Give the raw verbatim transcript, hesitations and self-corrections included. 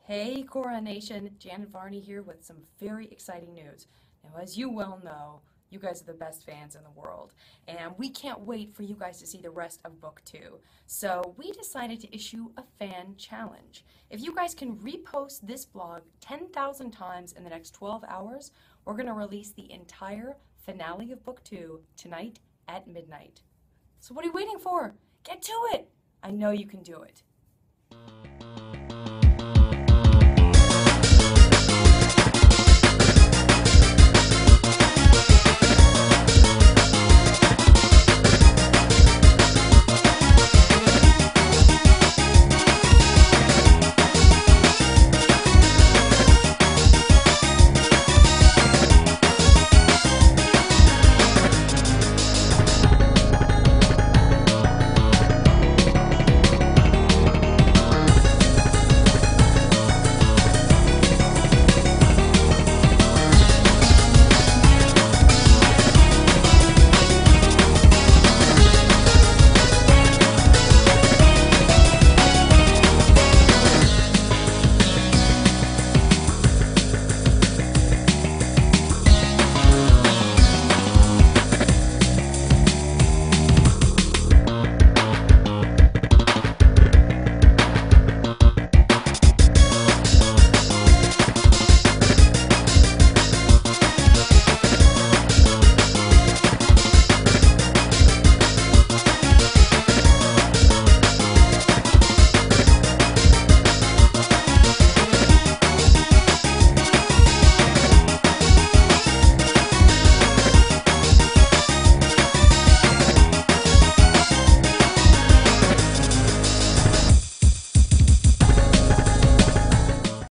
Hey KorraNation, Jan and Varney here with some very exciting news. Now, as you well know, you guys are the best fans in the world, and we can't wait for you guys to see the rest of book two. So we decided to issue a fan challenge. If you guys can repost this vlog ten thousand times in the next twelve hours, we're going to release the entire finale of book two tonight at midnight. So what are you waiting for? Get to it! I know you can do it.